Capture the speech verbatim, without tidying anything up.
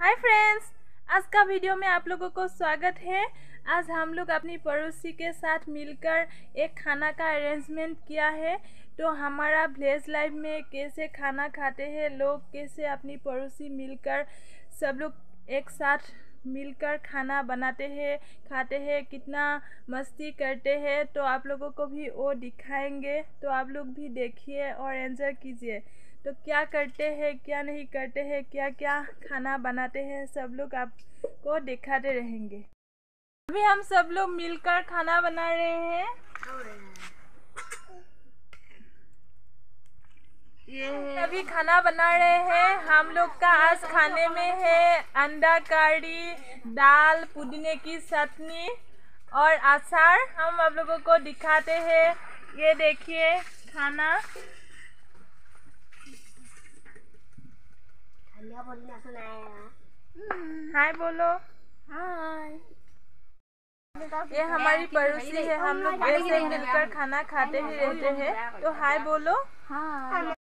Hi friends, आज का video में आप लोगों को स्वागत है। आज हम लोग अपनी पड़ोसी के साथ मिलकर एक खाना का अरेंजमेंट किया है। तो हमारा विलेज लाइफ में कैसे खाना खाते हैं लोग, कैसे अपनी पड़ोसी मिलकर सब लोग एक साथ मिलकर खाना बनाते हैं, खाते हैं, कितना मस्ती करते हैं, तो आप लोगों को भी वो दिखाएंगे। तो आप लोग भी देखिए और एंजॉय कीजिए। तो क्या करते हैं, क्या नहीं करते हैं, क्या क्या खाना बनाते हैं, सब लोग आपको दिखाते रहेंगे। अभी हम सब लोग मिलकर खाना बना रहे हैं। ये अभी खाना बना रहे हैं। हम लोग का आज खाने में है अंडा करी, दाल, पुदीने की चटनी और अचार। हम आप लोगों को दिखाते हैं। ये देखिए खाना। हाय बोलो। हाय। ये हमारी पड़ोसी है। हम लोग ऐसे मिलकर खाना खाते ही रहते हैं। तो हाय बोलो। हाय।